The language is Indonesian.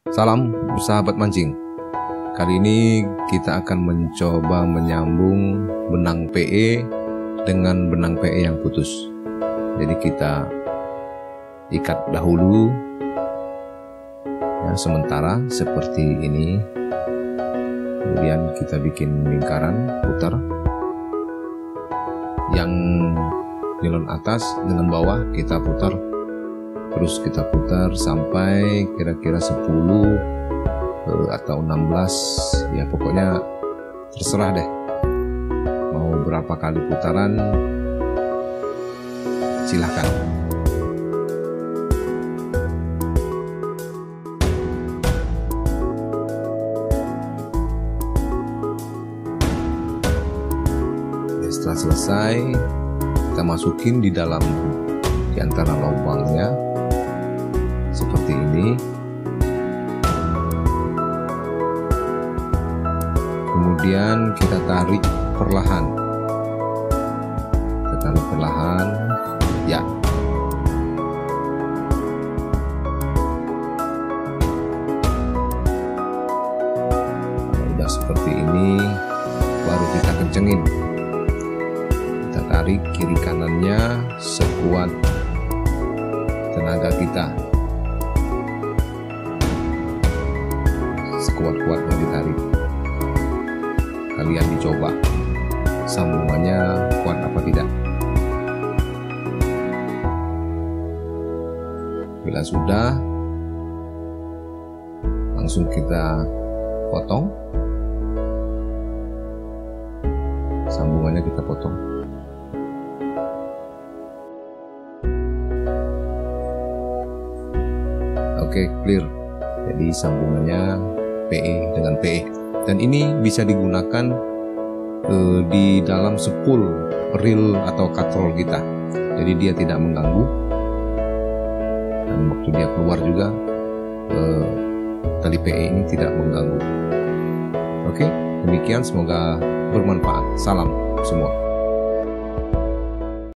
Salam sahabat mancing. Kali ini kita akan mencoba menyambung benang PE dengan benang PE yang putus. Jadi kita ikat dahulu ya, sementara seperti ini. Kemudian kita bikin lingkaran putar. Yang nilon atas dengan bawah kita putar. Terus kita putar sampai kira-kira 10 atau 16, ya pokoknya terserah deh mau berapa kali putaran, silahkan. Setelah selesai, kita masukin di dalam di antara lubangnya seperti ini. Kemudian kita tarik perlahan. Kita tarik perlahan, ya. Udah seperti ini, baru kita kencengin. Kita tarik kiri kanannya sekuat tenaga kita. Sekuat-kuatnya ditarik. Kalian dicoba sambungannya kuat apa tidak. Bila sudah, langsung kita potong. Sambungannya kita potong. Oke, clear. Jadi sambungannya PE dengan PE. Dan ini bisa digunakan di dalam spool reel atau katrol kita. Jadi dia tidak mengganggu. Dan waktu dia keluar juga tali PE ini tidak mengganggu. Oke, demikian, semoga bermanfaat. Salam semua.